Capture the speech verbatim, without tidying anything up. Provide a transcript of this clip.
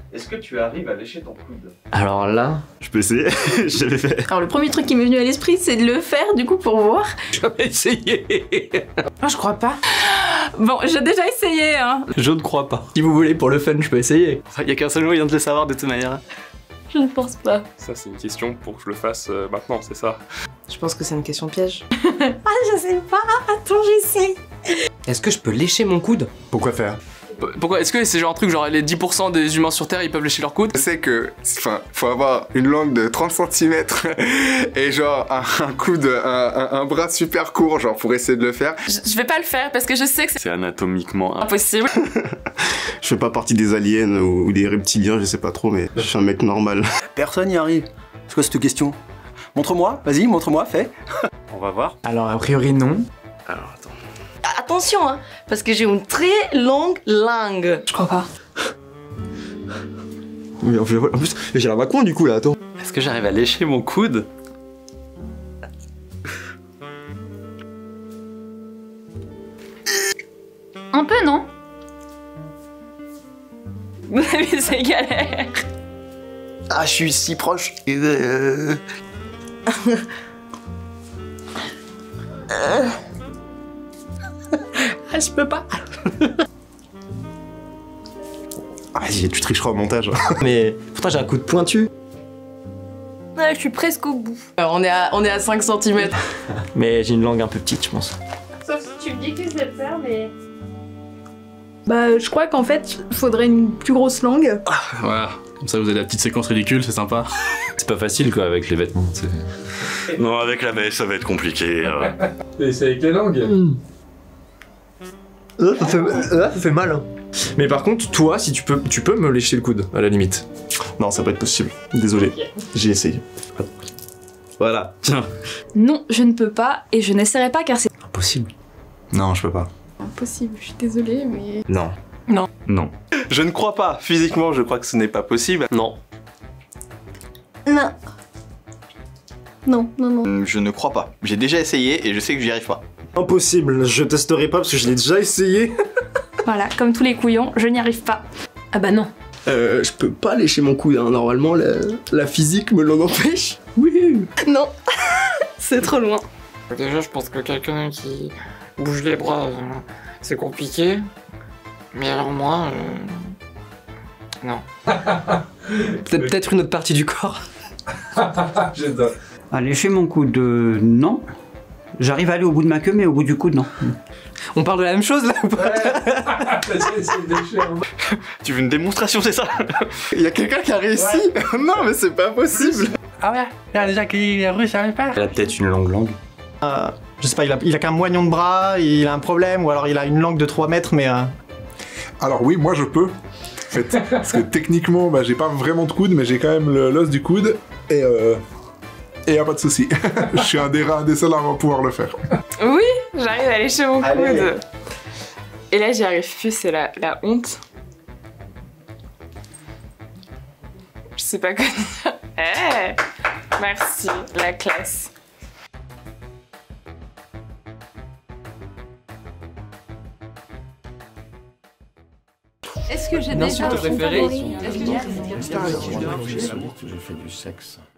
Est-ce que tu arrives à lécher ton coude? Alors là, je peux essayer. Je l'ai fait. Alors le premier truc qui m'est venu à l'esprit, c'est de le faire du coup pour voir. je vais essayer. Ah, je crois pas. Bon, j'ai déjà essayé, hein. Je ne crois pas. Si vous voulez, pour le fun, je peux essayer. Il y a qu'un seul moyen de le savoir de toute manière. Je ne pense pas. Ça, c'est une question pour que je le fasse euh, maintenant, c'est ça? Je pense que c'est une question piège. Ah, je sais pas. Attends, j'essaie. Est-ce que je peux lécher mon coude? Pourquoi faire? Pourquoi? Est-ce que c'est genre un truc genre les dix pour cent des humains sur Terre ils peuvent lécher leur coude? Je sais que, enfin, faut avoir une langue de trente centimètres et genre un, un coude, un, un, un bras super court, genre pour essayer de le faire. Je, je vais pas le faire parce que je sais que c'est C'est anatomiquement impossible. Je fais pas partie des aliens ou des reptiliens, je sais pas trop, mais je suis un mec normal. Personne n'y arrive. C'est quoi cette question? Montre-moi, vas-y, montre-moi, fais. On va voir. Alors, a priori, non. Alors, attends. Attention, hein, parce que j'ai une très longue langue. Je crois pas. Mais en plus, j'ai la macron du coup là, attends. Est-ce que j'arrive à lécher mon coude? Un peu, non? Mais c'est galère. Ah, je suis si proche. Euh... Ah, je peux pas. Ah, vas-y, tu tricheras au montage. Mais pourtant, j'ai un coude pointu. Ouais, je suis presque au bout. Alors, on est à, on est à cinq centimètres. Mais j'ai une langue un peu petite, je pense. Sauf si tu me dis que je vais le faire, mais... Bah, je crois qu'en fait, il faudrait une plus grosse langue. Voilà, comme ça vous avez la petite séquence ridicule, c'est sympa. C'est pas facile quoi avec les vêtements, t'sais. Non, avec la mèche, ça va être compliqué. euh. Et c'est avec les langues. Mmh. Là, ça fait, là, ça fait mal. Hein. Mais par contre, toi, si tu peux, tu peux me lécher le coude, à la limite. Non, ça va pas être possible. Désolé, j'ai essayé. Voilà, tiens. Non, je ne peux pas et je n'essaierai pas car c'est Impossible. Non, je peux pas. impossible. Je suis désolée, mais... Non. Non. Non. Je ne crois pas. Physiquement, je crois que ce n'est pas possible. Non. Non. Non, non, non. Je ne crois pas. J'ai déjà essayé et je sais que j'y arrive pas. Impossible, je testerai pas parce que je l'ai déjà essayé. Voilà, comme tous les couillons, je n'y arrive pas. Ah bah non. Euh, je peux pas lécher mon coude, hein. Normalement la, la physique me l'en empêche. Oui. Non. C'est trop loin. Déjà, je pense que quelqu'un qui bouge les bras, euh, c'est compliqué. Mais alors moi, euh... non. Peut-être peut-être une autre partie du corps. J'adore. Ah, lécher mon coude, euh, non. J'arrive à aller au bout de ma queue, mais au bout du coude, non. On parle de la même chose là ou pas? Tu veux une démonstration, c'est ça? Il y a quelqu'un qui a réussi. Non, mais c'est pas possible. Ah ouais, il y a déjà qui est russe, ça arrive pas. Elle a peut-être une longue langue. Euh, je sais pas, il a, il a qu'un moignon de bras, il a un problème, ou alors il a une langue de trois mètres, mais... Euh... Alors oui, moi je peux. En fait, parce que techniquement, bah, j'ai pas vraiment de coude, mais j'ai quand même le- l'os du coude. Et euh... Et y a pas de souci. Je suis un des rares, un des seuls à pouvoir le faire. Oui, j'arrive à lécher mon Allez. coude. Et là, j'y arrive plus, c'est la, la honte. Je sais pas quoi dire. Eh, merci, la classe. Est-ce que j'ai Bien déjà sûr, un ton film préféré. favori? Est-ce que j'ai- J'ai fait du sexe.